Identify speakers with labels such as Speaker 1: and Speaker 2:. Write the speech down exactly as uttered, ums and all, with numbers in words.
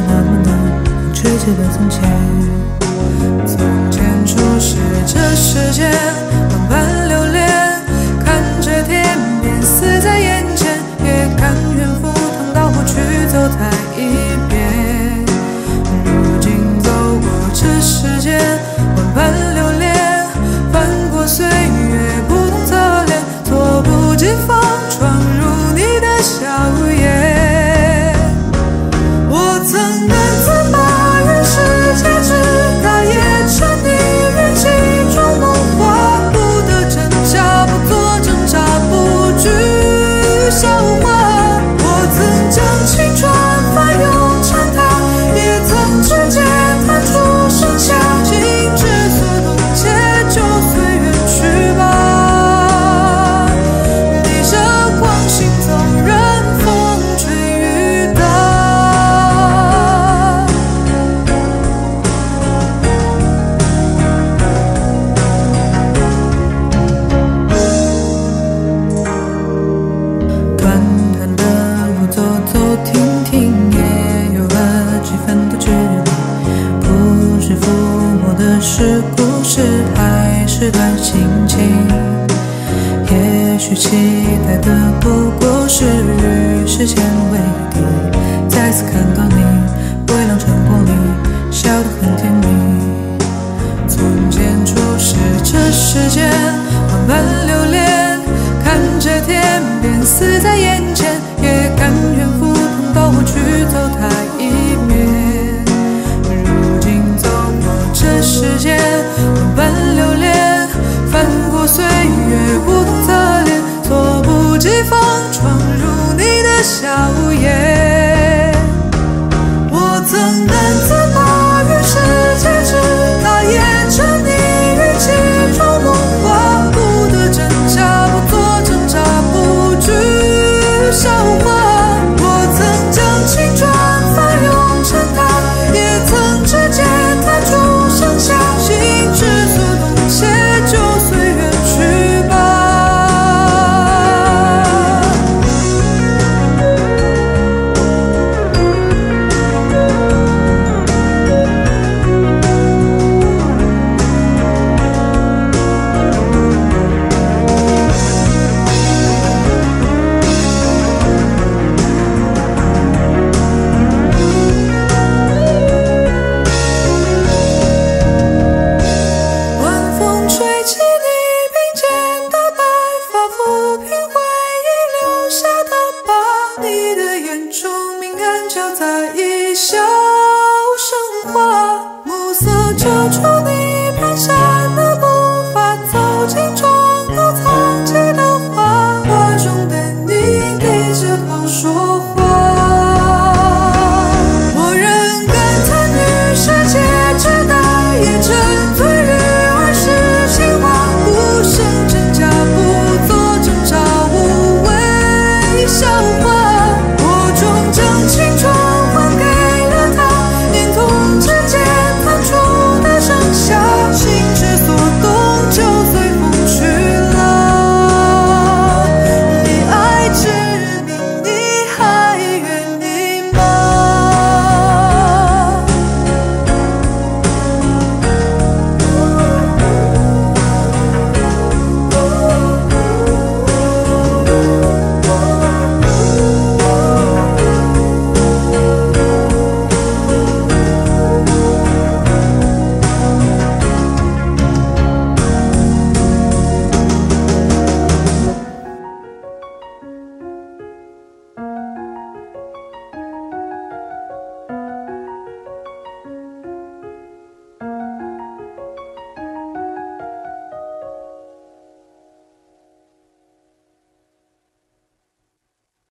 Speaker 1: 那么难追记得从前。从前初识这世间，万般流连，看着天边死在眼前，也甘愿赴汤蹈火去走它一遍。如今走过这世间，万般流连，翻过岁月不同侧脸，猝不及防闯入你的笑颜。我曾难自拔人世界，直到也沉溺于其中梦话，不得真假，不做挣扎，不惧笑话。我曾将青春翻涌成她，也曾指尖弹出盛夏，心之所动，且就随缘去吧。逆着光行走，任风吹雨打。短短的路走走停停，也有了几分的距离。不是抚摸的是故事，还是段心情？也许期待的不过是与时间为敌。再次看到你，微亮晨光里，笑得很甜蜜。从前初识这世间，万般流连，看着天边死在眼前，也甘愿赴汤蹈火去走它一遍。如今走过这世间，万般流连，翻过岁月不同侧脸，猝不及防闯入你的笑颜。我曾